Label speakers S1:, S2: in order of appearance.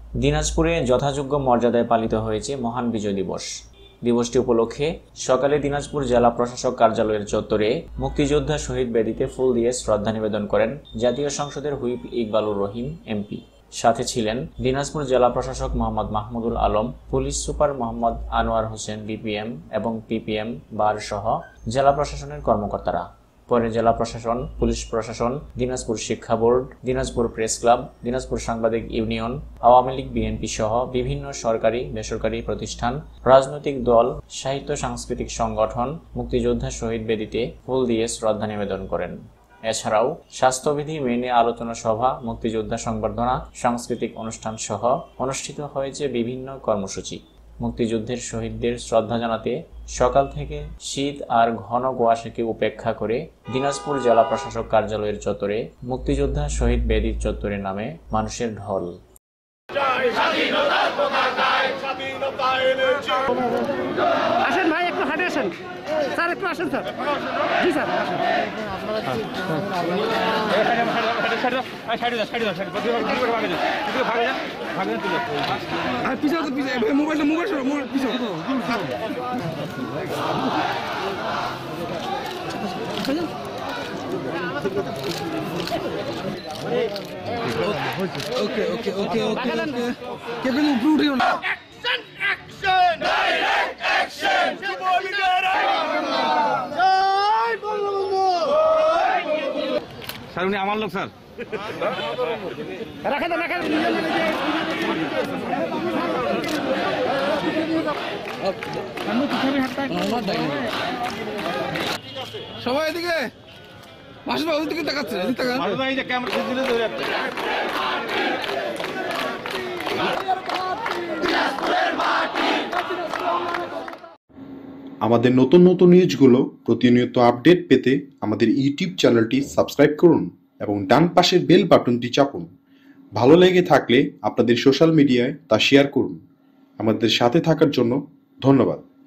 S1: দিনাজপুরে যথাযোগ্য মর্যাদায় পালিত হয়েছে মহান বিজয় দিবস। দিবসটি উপলক্ষে সকালে দিনাজপুর জেলা প্রশাসক কার্যালয়ের চত্বরে মুক্তিযোদ্ধা শহীদ বেদিতে ফুল দিয়ে শ্রদ্ধা নিবেদন করেন জাতীয় সংসদের হুইপ ইকবালুর রহিম এমপি। সাথে ছিলেন দিনাজপুর জেলা প্রশাসক Mohammad Mahmudul Alam, police super Mohammad Anwar Hossain BPM এবং পিপিএম বার সহ জেলা প্রশাসনের কর্মকর্তারা। পরে জেলা প্রশাসন, পুলিশ প্রশাসন, দিনাজপুর শিক্ষা board, Dinajpur press club, Dinajpur সাংবাদিক ইউনিয়ন, আওয়ামী লীগ বিএনপি সহ বিভিন্ন সরকারি বেসরকারি প্রতিষ্ঠান, রাজনৈতিক দল, সাহিত্য সাংস্কৃতিক সংগঠন মুক্তিযোদ্ধা শহীদ বেদিতে ফুল দিয়ে শ্রদ্ধা নিবেদন করেন। এছাড়াও স্বাস্থ্যবিধি মেনে আলোচনা সভা, মুক্তিযোদ্ধা সংবর্ধনা, সাংস্কৃতিক অনুষ্ঠান সহ অনুষ্ঠিত হয়েছে বিভিন্ন কর্মসূচি। মুক্তিযুদ্ধের শহীদদের শ্রদ্ধা জানাতে সকাল থেকে শীত আর ঘন কুয়াশাকে উপেক্ষা করে দিনাজপুর জেলা প্রশাসক কার্যালয়ের চত্বরে মুক্তিযোদ্ধা শহীদ বেদির চত্বরে নামে মানুষের ঢল।
S2: আসেন ভাই, একটু হাঁটে আসেন স্যার, একটু আসেন স্যার। জি স্যার,
S3: ওকে ওকে ওকে ওকে কে কোনো উপরে উঠিও না।
S4: স্যার উনি আমার লোক স্যার।
S2: রাখেন রাখেন।
S3: সবাই এদিকে মাসুদ বাবু দিকে তাকাচ্ছে, এদিকে তাকান।
S4: মাসুদ ভাই, এই যে ক্যামেরা দিলে ধরে যাচ্ছে।
S5: আমাদের নতুন নতুন নিউজগুলো প্রতিনিয়ত আপডেট পেতে আমাদের ইউটিউব চ্যানেলটি সাবস্ক্রাইব করুন এবং ডান পাশের বেল বাটনটি চাপুন। ভালো লেগে থাকলে আপনাদের সোশ্যাল মিডিয়ায় তা শেয়ার করুন। আমাদের সাথে থাকার জন্য ধন্যবাদ।